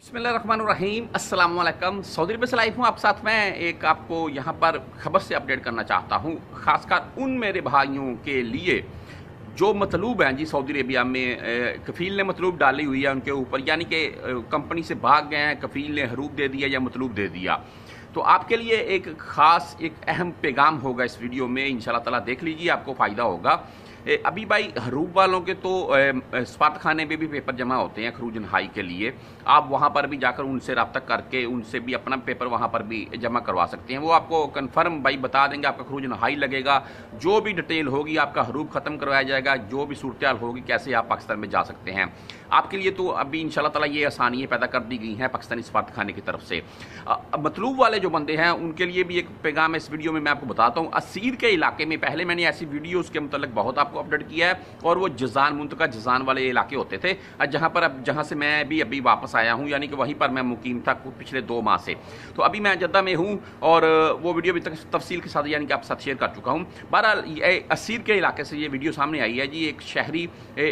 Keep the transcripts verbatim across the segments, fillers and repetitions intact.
बिस्मिल्लाहिर्रहमानिर्रहीम, अस्सलाम वालेकुम। सऊदी अरब से लाइव हूँ आप साथ में। एक आपको यहाँ पर खबर से अपडेट करना चाहता हूँ, ख़ासकर उन मेरे भाइयों के लिए जो मतलूब हैं जी। सऊदी अरेबिया में कफ़ील ने मतलूब डाली हुई है उनके ऊपर, यानी कि कंपनी से भाग गए हैं, कफ़ील ने हरूब दे दिया या मतलूब दे दिया। तो आपके लिए एक ख़ास एक अहम पैगाम होगा इस वीडियो में, इंशाल्लाह ताला देख लीजिए, आपको फ़ायदा होगा। अभी भाई हरूब वालों के तो सफारत खाने में भी पेपर जमा होते हैं खरूज नहाई के लिए। आप वहाँ पर भी जाकर उनसे रब्ता करके उनसे भी अपना पेपर वहाँ पर भी जमा करवा सकते हैं। वो आपको कंफर्म भाई बता देंगे, आपका खरूज नहाई लगेगा, जो भी डिटेल होगी आपका हरूब ख़त्म करवाया जाएगा, जो भी सूरत हाल होगी कैसे आप पाकिस्तान में जा सकते हैं। आपके लिए तो अभी इंशाल्लाह ताला ये आसानियाँ पैदा कर दी गई हैं पाकिस्तानी सफारत खाने की तरफ से। मतलूब वाले जो बंदे हैं उनके लिए भी एक पैगाम इस वीडियो में मैं आपको बताता हूँ। असीर के इलाके में पहले मैंने ऐसी वीडियो उसके मतलब बहुत आपको अपडेट किया है, और वो जजान मुंतका जजान वाले इलाके होते थे, जहाँ पर अब जहाँ से मैं भी अभी वापस आया हूँ, यानी कि वहीं पर मैं मुकीम था पिछले दो माह से। तो अभी मैं जद्दा में हूँ और वो वीडियो अभी तक तफसील के साथ यानी कि आप साथ शेयर कर चुका हूँ। बहरहाल असीर के इलाके से ये वीडियो सामने आई है जी। एक शहरी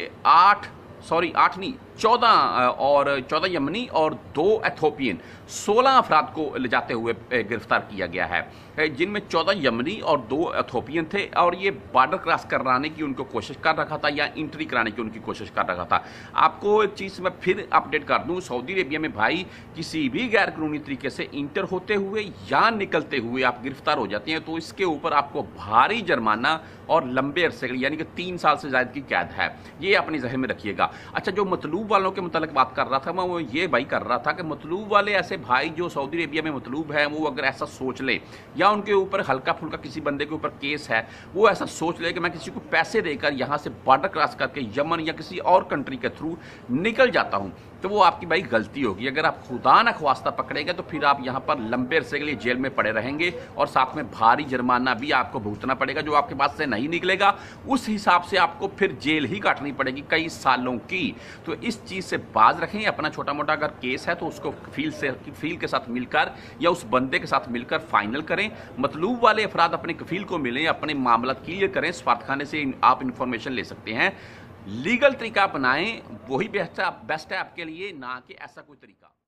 आठ सॉरी आठ नहीं चौदह और चौदह यमनी और दो एथोपियन सोलह अफराद को ले जाते हुए गिरफ्तार किया गया है, जिनमें चौदह यमनी और दो एथोपियन थे। और ये बॉर्डर क्रॉस कराने की उनको कोशिश कर रखा था या इंट्री कराने की उनकी कोशिश कर रखा था। आपको एक चीज़ मैं फिर अपडेट कर दूं, सऊदी अरेबिया में भाई किसी भी गैर कानूनी तरीके से इंटर होते हुए या निकलते हुए आप गिरफ्तार हो जाते हैं तो इसके ऊपर आपको भारी जुर्माना और लंबे अरसे यानी कि तीन साल से ज़्यादा की कैद है। ये अपनी जहन में रखिएगा। अच्छा, जो मतलूब वालों के मुतालिक बात कर रहा था मैं, वो ये भाई कर रहा था कि मतलूब वाले ऐसे भाई जो सऊदी अरेबिया में मतलूब है, वो अगर ऐसा सोच ले या उनके ऊपर हल्का फुल्का किसी बंदे के ऊपर केस है, वो ऐसा सोच ले कि मैं किसी को पैसे देकर यहाँ से बॉर्डर क्रॉस करके यमन या किसी और कंट्री के थ्रू निकल जाता हूँ, तो वो आपकी भाई गलती होगी। अगर आप खुदा न ख्वास्ता पकड़े गए तो फिर आप यहाँ पर लंबे अरसे के लिए जेल में पड़े रहेंगे और साथ में भारी जुर्माना भी आपको भुगतना पड़ेगा, जो आपके पास से नहीं निकलेगा उस हिसाब से आपको फिर जेल ही काटनी पड़ेगी कई सालों की। तो इस चीज़ से बाज रखें। अपना छोटा मोटा अगर केस है तो उसको फील से फील के साथ मिलकर या उस बंदे के साथ मिलकर फाइनल करें। मतलूब वाले अफराद अपने कफील को मिलें, अपने मामला क्लियर करें, सफारत खाने से आप इंफॉर्मेशन ले सकते हैं। लीगल तरीका अपनाएं, वही बेस्ट है बेस्ट है आपके लिए, ना कि ऐसा कोई तरीका।